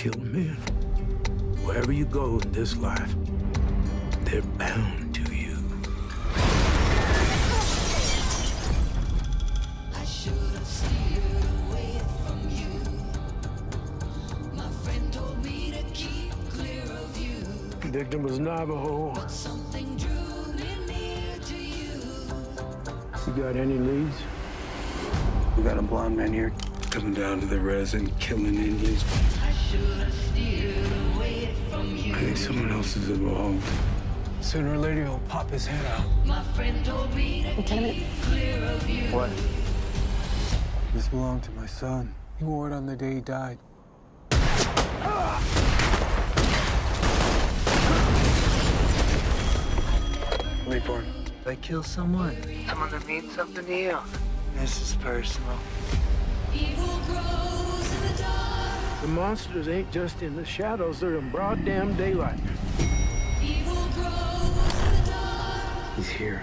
killed men. Wherever you go in this life, they're bound to you. I should have steered away from you. My friend told me to keep clear of you. The victim was Navajo. But something drew me near to you. You got any leads? We got a blonde man here coming down to the res and killing Indians. I should have steered away from you. I think someone else is involved. Sooner or later, he'll pop his head out. My friend told me to keep clear of you. What? This belonged to my son. He wore it on the day he died. Leaphorn, did I kill someone? Someone that means something to you? This is personal. Evil grows in the dark. The monsters ain't just in the shadows, they're in broad damn daylight. Evil grows in the dark. He's here.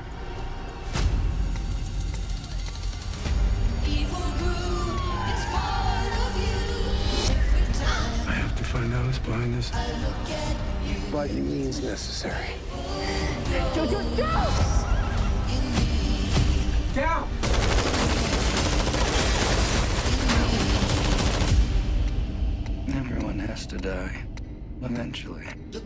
Evil grew, it's part of you. Every time I have to find out who's behind this. I look at you. By any means necessary. Down! Everyone has to die, eventually. The